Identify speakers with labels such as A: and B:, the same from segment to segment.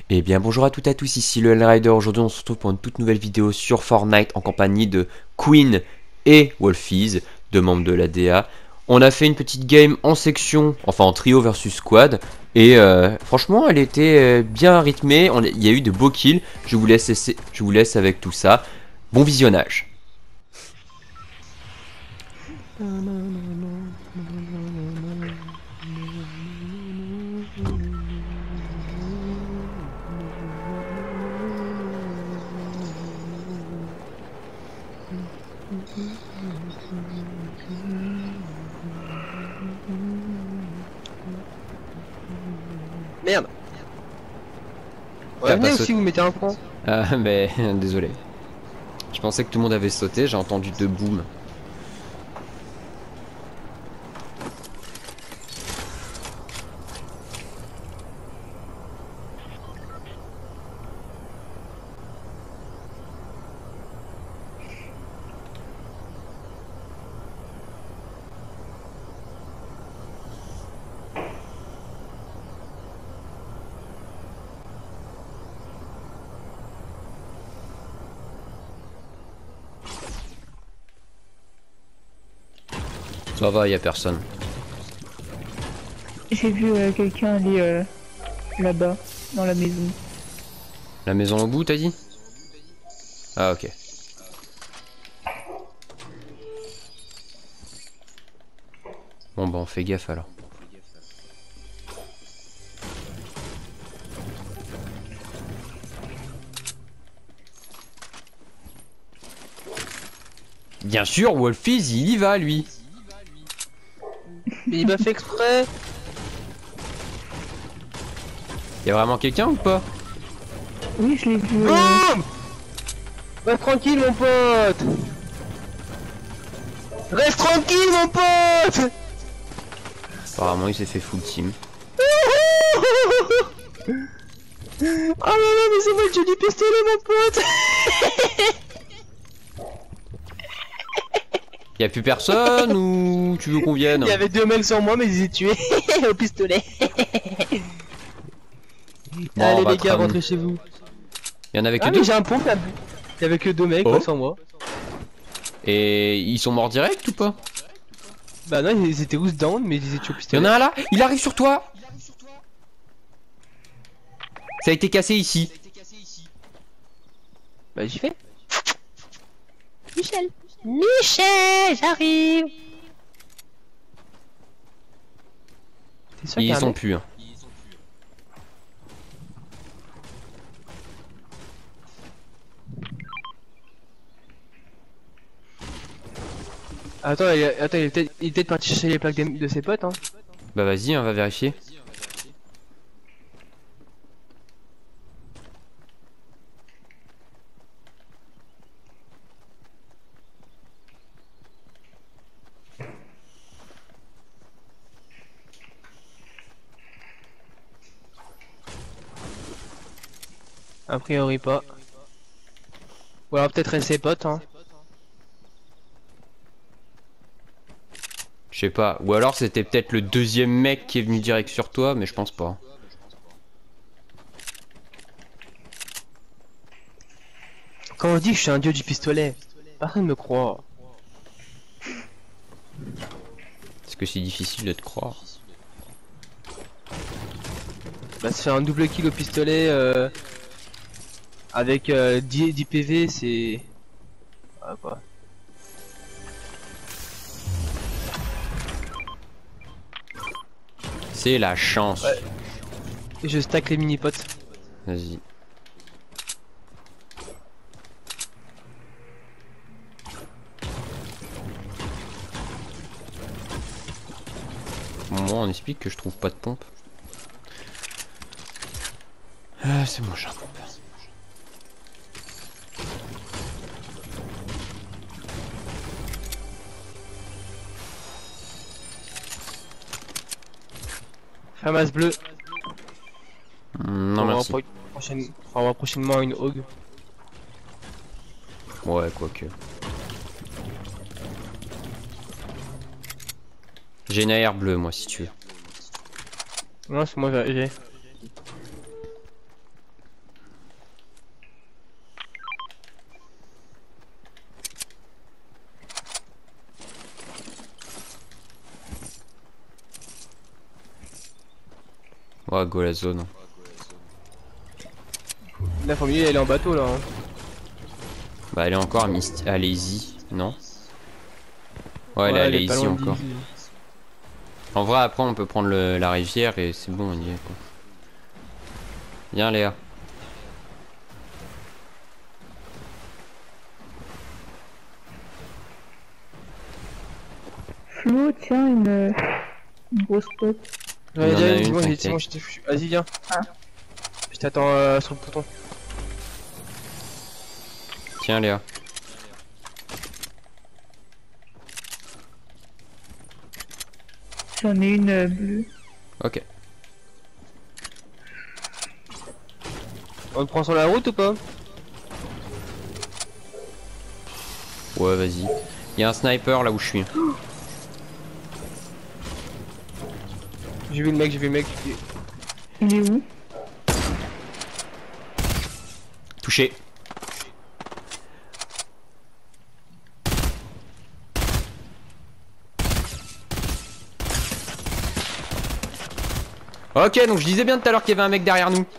A: Eh bien bonjour à toutes et à tous, ici le Rider. Aujourd'hui on se retrouve pour une toute nouvelle vidéo sur Fortnite en compagnie de Queen et Wolfies, deux membres de la DA. On a fait une petite game en section, enfin en trio versus squad, et franchement elle était bien rythmée, il y a eu de beaux kills. Je vous laisse avec tout ça. Bon visionnage.
B: Merde.
A: T'as pas
B: Revenez aussi,
A: sauté.
B: vous mettez un point.
A: Ah mais désolé. Je pensais que tout le monde avait sauté, j'ai entendu deux booms. Ça va, y a personne.
C: J'ai vu quelqu'un aller là-bas, dans la maison.
A: La maison au bout, t'as dit? Ah ok. Bon bah on fait gaffe alors. Bien sûr, Wolfies, il y va lui.
B: Mais il m'a fait exprès.
A: Y a vraiment quelqu'un ou pas?
C: Oui, je l'ai vu.
B: Boum. Reste tranquille, mon pote. Reste tranquille, mon pote.
A: Apparemment il s'est fait full team.
B: Oh là là, mais c'est moi le joli pistolet, mon pote.
A: Y a plus personne ou tu veux qu'on vienne?
B: Il y avait deux mecs sur moi, mais ils les tués au pistolet.
A: Bon, on
B: Allez
A: va
B: les gars,
A: te
B: rentrez chez vous.
A: Y en avait que
B: Ah
A: deux?
B: mais j'ai un pompe là. Il y avait que deux mecs
A: Oh.
B: quoi, sur moi.
A: Et ils sont morts direct ou pas?
B: Bah non, ils étaient tous down, mais ils étaient tués au
A: Y en
B: pistolet.
A: a un là, il arrive sur toi. Ça a été cassé ici.
B: Bah j'y vais. Michel. Michel, j'arrive. T'es sûr qu'il y
A: Ils
B: a un
A: sont
B: mec?
A: plus. Hein.
B: Attends, attends, il est peut-être parti chercher les plaques de ses potes, hein.
A: Bah vas-y, on va vérifier.
B: A priori pas. Ou alors peut-être ses potes, hein.
A: Je sais pas. Ou alors c'était peut-être le deuxième mec qui est venu direct sur toi, mais je pense pas.
B: Quand on dit que je suis un dieu du pistolet, personne ne me croit.
A: Est-ce que c'est difficile de te croire?
B: Bah se faire un double kill au pistolet avec 10 PV, c'est... Ah quoi.
A: C'est la chance.
B: Ouais. Et je stack les mini-potes.
A: Vas-y. Bon, moi on explique que je trouve pas de pompe. Ah, c'est bon, j'ai un pompe.
B: Famas bleu.
A: Non, merci.
B: On va prochainement une hog.
A: Ouais, quoique. J'ai une AR bleue, moi, si tu veux.
B: Non, c'est moi, j'ai.
A: Ouais, go la zone.
B: La famille elle est en bateau là. Hein.
A: Bah, elle est encore à Lazy, non? Ouais, elle est à
B: elle est pas
A: Lazy
B: loin de
A: encore.
B: Lazy.
A: En vrai, après, on peut prendre la rivière et c'est bon, on y est quoi. Viens, Léa.
C: Flo, tiens, une grosse pote.
A: Il y en a une,
B: c'est bon,
A: t'inquiète.
B: Vas-y, viens.
C: Ah.
B: Je t'attends sur le bouton.
A: Tiens, Léa.
C: J'en ai une bleue.
A: Ok.
B: On te prend sur la route ou pas?
A: Ouais, vas-y. Il y a un sniper là où je suis.
B: J'ai vu le mec, j'ai vu le mec.
C: Il est où?
A: Touché. Ok, donc je disais bien tout à l'heure qu'il y avait un mec derrière nous.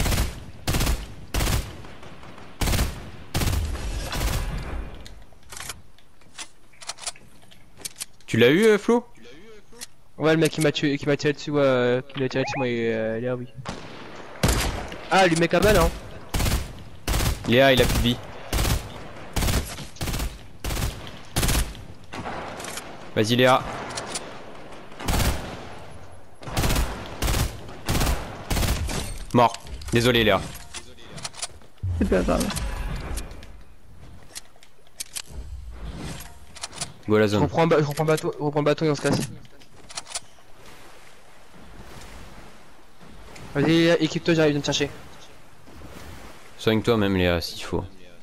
A: Tu l'as eu, Flo?
B: Ouais, le mec qui m'a tué, qui m'a tiré dessus, ouais, qui m'a tiré dessus, moi, il est là, oui. Ah, lui mec à balle, hein.
A: Léa, il a plus de vie. Vas-y, Léa. Mort. Désolé, Léa.
C: C'est pas grave.
A: Go à la
B: Je
A: zone.
B: reprends, je reprends le bateau et on se casse. Vas-y, équipe-toi, j'arrive de te chercher.
A: Soigne-toi même, Léa, s'il faut.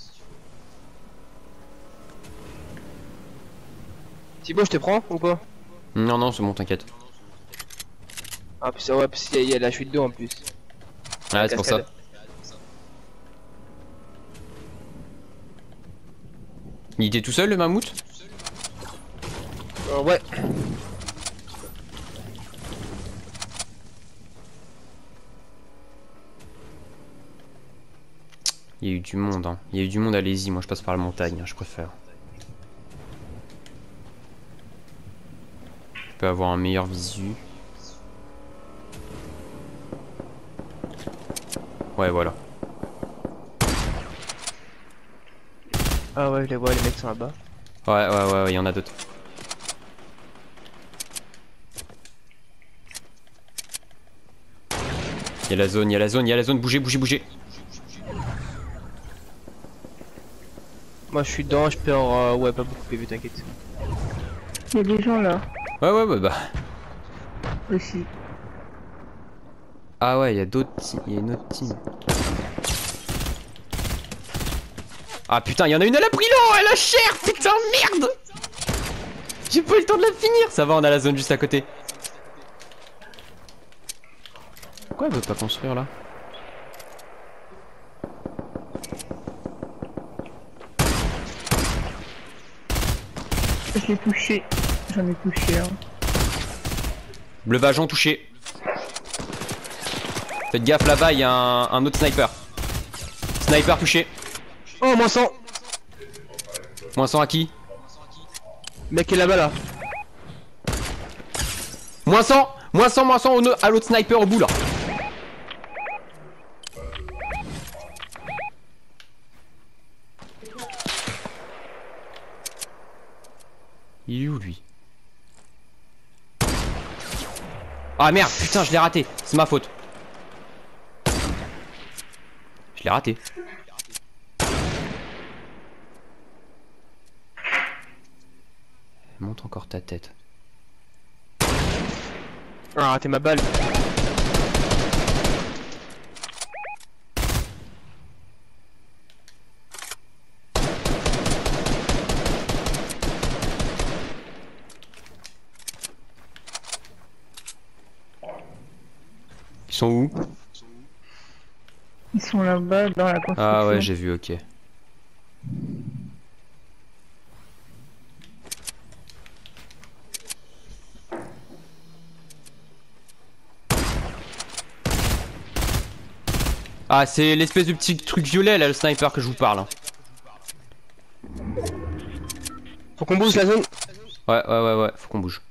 B: Thibaut, je te prends ou pas?
A: Non, non, c'est bon, t'inquiète.
B: Ah, puis ça, ouais, parce qu'il y a la chute d'eau en plus.
A: Ah, c'est pour ça.
B: Cascade.
A: Il était tout seul, le mammouth?
B: Ouais.
A: Il y a eu du monde, hein. Il y a eu du monde, allez-y, moi je passe par la montagne, hein, je préfère. Je peux avoir un meilleur visu. Ouais, voilà.
B: Ah ouais, je les vois, les mecs sont là-bas.
A: Ouais, il y en a d'autres. Il y a la zone, il y a la zone, il y a la zone, bougez, bougez, bougez.
B: Moi, je suis dedans, je perds, ouais, pas beaucoup PV, t'inquiète.
C: Il y a des gens là
A: Ouais, bah.
C: aussi.
A: Ah ouais, il y a d'autres il y a une autre team. Ah putain, il y en a une à l'abri là, elle a cher, putain, merde. J'ai pas eu le temps de la finir. Ça va, on a la zone juste à côté. Pourquoi elle veut pas construire là?
C: Je l'ai touché. J'en ai touché un.
A: Bleu Vajon touché. Faites gaffe là-bas, il y a un autre sniper. Sniper touché.
B: Oh, moins 100.
A: Moins 100 à qui?
B: Mec est là-bas là.
A: Moins 100 à l'autre sniper au bout là. Il est où lui? Ah merde, putain, je l'ai raté. C'est ma faute. Je l'ai raté. Montre encore ta tête.
B: Ah, raté ma balle.
A: Ils sont où?
C: Ils sont là-bas dans la construction.
A: Ah ouais, j'ai vu, ok. Ah, c'est l'espèce de petit truc violet là, le sniper que je vous parle. Hein.
B: Faut qu'on bouge la zone.
A: Ouais, faut qu'on bouge.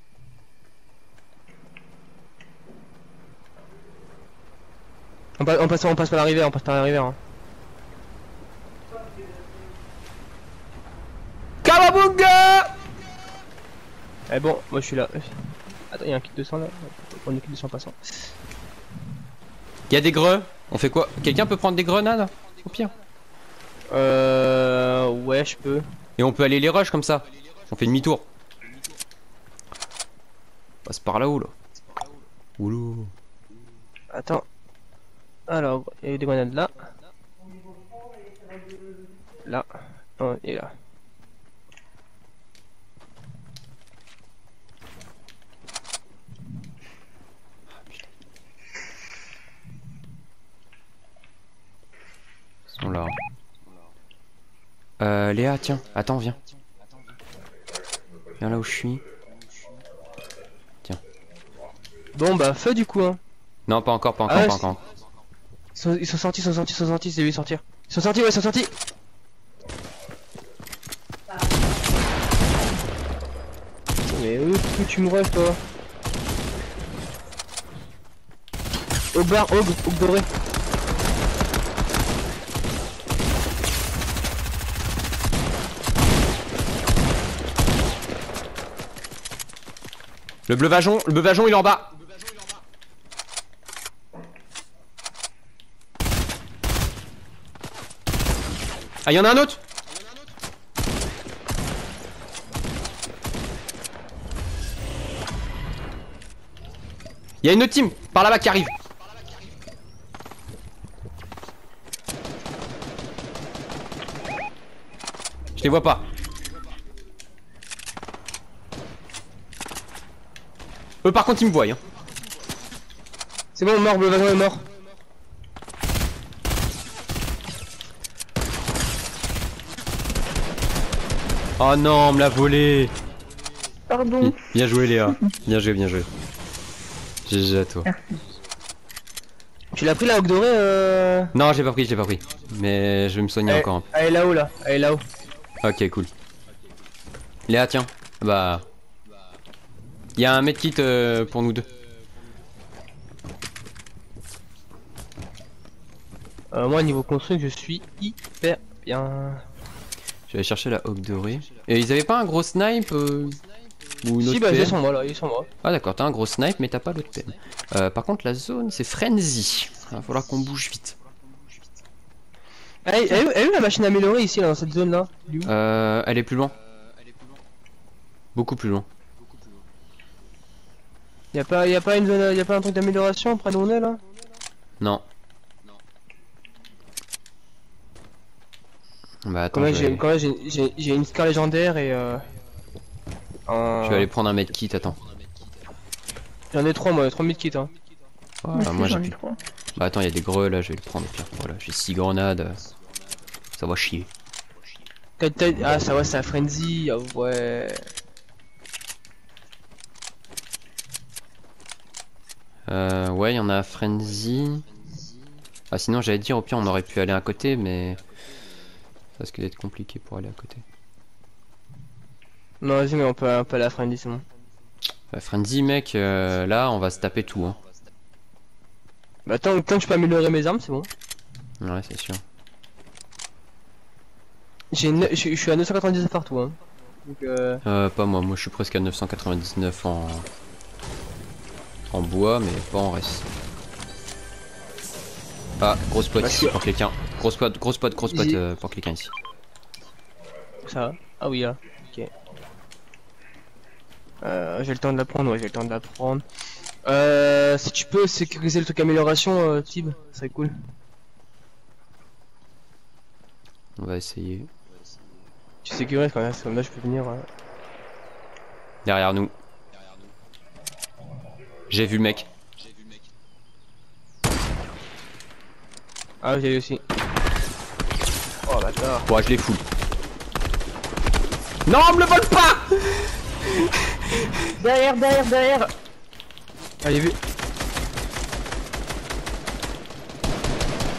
B: On passe par la rivière, Hein.
A: Kawabunga!
B: Eh bon, moi je suis là. Attends, y'a un kit de sang là. On va prendre le kit de sang passant.
A: Y'a des greux. On fait quoi? Quelqu'un peut prendre des grenades? Au pire.
B: Ouais, je peux.
A: Et on peut aller les rush comme ça. On fait demi-tour. On passe par là-haut là. Oulou.
B: Attends. Alors, il y a eu des grenades là. Là. Oh, et là.
A: Ils sont là. Léa, tiens, attends, viens. Viens là où je suis.
B: Bon bah feu du coup hein.
A: Non, pas encore, pas encore,
B: Ah ouais,
A: pas encore.
B: Ils sont sortis, c'est lui sortir. Ils sont sortis, ouais, ils sont sortis. Mais où tu me rushes toi? Au bar, Hog doré.
A: Le bleuvageon il est en bas. Ah, y'en a un autre. Y'a une autre team par là-bas qui arrive. Je les vois pas. Eux par contre ils me voient hein.
B: C'est bon, mort, le wagon est mort.
A: Oh non, on me l'a volé.
C: Pardon.
A: Bien joué Léa. Bien joué, bien joué. GG à toi.
B: Tu l'as pris la Hog doré
A: Non, j'ai pas pris, j'ai pas pris. Mais je vais me soigner encore un peu.
B: Elle est là-haut là, elle est là-haut.
A: Ok, cool. Léa, tiens. Bah. Il y a un medkit pour nous deux.
B: Moi niveau construit je suis hyper bien.
A: Je vais aller chercher la Hog dorée. Et ils avaient pas un gros snipe ou une autre
B: Si bah
A: PM?
B: ils sont moi là, ils sont moi.
A: Ah d'accord, t'as un gros snipe mais t'as pas l'autre PM. Par contre la zone c'est Frenzy. Il va falloir qu'on bouge vite.
B: Elle est où la machine améliorée ici là, dans cette zone là?
A: Elle est plus loin. Beaucoup plus loin.
B: Y'a pas une zone, y'a pas un truc d'amélioration près d'où on est là?
A: Non. Bah attends,
B: Quand
A: je
B: même j'ai une scar légendaire et
A: vais aller prendre un medkit, attends.
B: J'en ai 3 moi, 3000 kits hein.
A: Voilà, moi j'ai plus.
C: trop.
A: Bah attends, il y a des greux là, je vais le prendre au pire. Voilà, j'ai 6 grenades. Ça va chier.
B: Ah ça va, c'est la frenzy, ah ouais.
A: Ouais, il y en a à Frenzy. Ah sinon j'allais dire au pire on aurait pu aller à côté mais ça risque d'être compliqué pour aller à côté.
B: Non vas-y mais on peut aller à la frenzy c'est bon.
A: Frenzy mec, là on va se taper tout hein.
B: Bah tant que je peux améliorer mes armes c'est bon.
A: Ouais c'est sûr.
B: Je suis à 999 partout hein. Donc
A: Pas moi, moi je suis presque à 999 en bois mais pas en reste. Ah, gros spot ici pour quelqu'un. Gros spot pour quelqu'un ici.
B: ça va. Ah oui là, ok. J'ai le temps de la prendre, ouais j'ai le temps de la prendre. Si tu peux sécuriser le truc amélioration Tib, ça serait cool.
A: On va essayer.
B: Tu sécurises quand même, comme là je peux venir.
A: Derrière nous. J'ai vu le mec.
B: Ah j'ai eu aussi. Oh bâtard.
A: Ouais, je les fous. Non, me le vole pas.
B: Ah j'ai vu.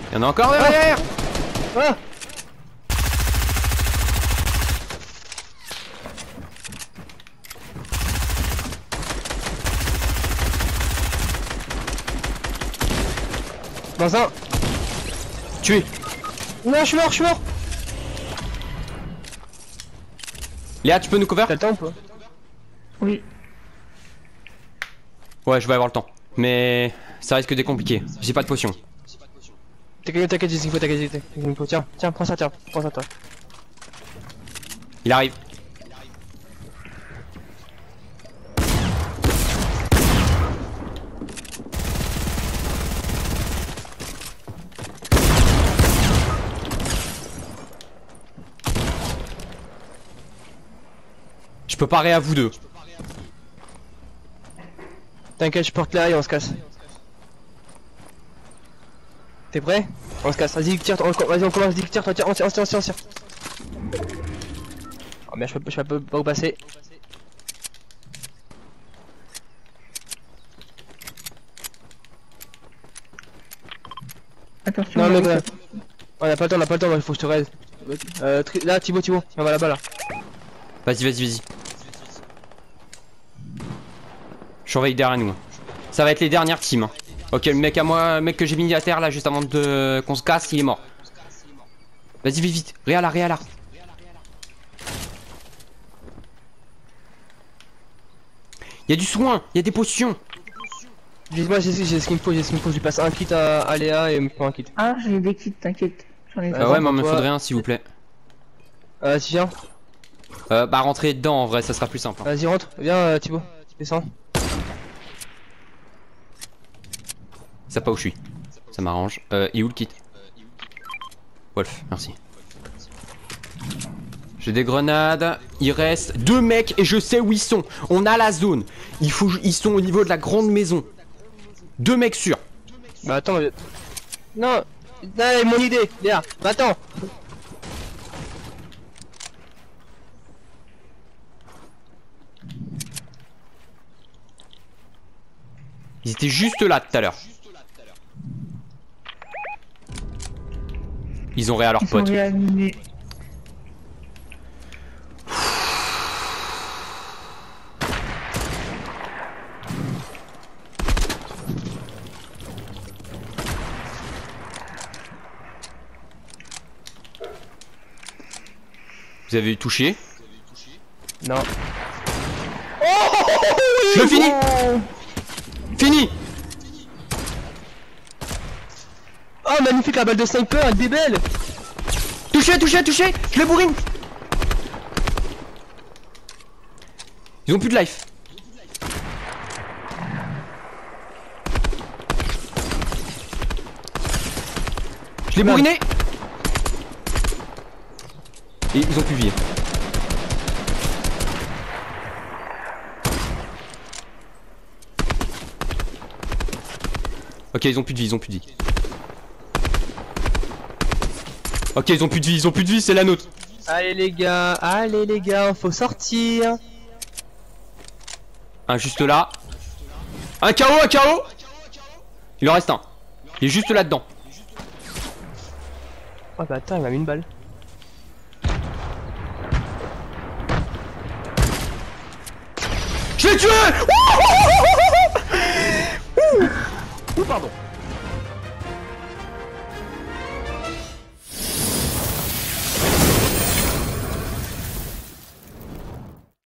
A: Y'en a encore derrière.
B: Ah. Dans un.
A: Tué.
B: Non, je suis mort, je suis mort.
A: Léa, tu peux nous couvrir?
B: T'as le temps ou pas?
C: Oui.
A: Ouais, je vais avoir le temps. Mais ça risque d'être compliqué. J'ai pas de potion.
B: T'inquiète, j'ai ce qu'il faut, t'inquiète. Tiens, prends ça, toi.
A: Il arrive. Je peux parer à vous deux.
B: T'inquiète, je porte là et on se casse. T'es prêt? On se casse, vas-y, tire, vas-y, on commence, tire, toi, tire, on tire. Oh merde, je peux pas où passer.
C: Attention.
B: Non,
C: là,
B: mais
C: oui,
B: on a pas le temps, il faut que je te raise. Là, Thibaut, on va là-bas là.
A: Vas-y. Je surveille derrière nous. Ça va être les dernières teams. Hein. Ok, le mec à moi, le mec que j'ai mis à terre là juste avant qu'on se casse, il est mort. Vas-y, vite. Réa là. Il y a du soin, il y a des potions.
B: Dis-moi, j'ai ce qu'il me faut, je lui passe un kit à Léa et il me prend un kit.
C: Ah, j'ai des kits, t'inquiète. J'en ai
A: Ouais, mais il me
B: toi.
A: faudrait un s'il vous plaît.
B: Si viens,
A: Bah rentrez dedans en vrai, ça sera plus simple. Hein.
B: vas-y rentre, viens Thibaut, descends.
A: Ça pas où je suis. Ça m'arrange. Et où le kit? Wolf, merci. J'ai des grenades. Il reste 2 mecs et je sais où ils sont. On a la zone. Ils sont au niveau de la grande maison. 2 mecs sûrs.
B: Bah attends, non, mon idée, Léa, bah attends.
A: Ils étaient juste là tout à l'heure. Ils ont réa leurs
C: Ils sont
A: potes.
C: réanimés.
A: Vous avez touché?
B: Non.
A: Je le finis. Fini.
B: Oh magnifique la balle de sniper, elle est belle.
A: Touché. Je le bourrine. Ils ont plus de life. Je l'ai bourriné. Et ils ont plus de vie. Ok, ils ont plus de vie, Ok, ils ont plus de vie, c'est la nôtre.
B: Allez les gars, faut sortir.
A: Un juste là. Un KO. Il en reste un. Il est juste là-dedans.
B: Oh bah attends, il m'a mis une balle.
A: Je l'ai tué. Ouh, pardon.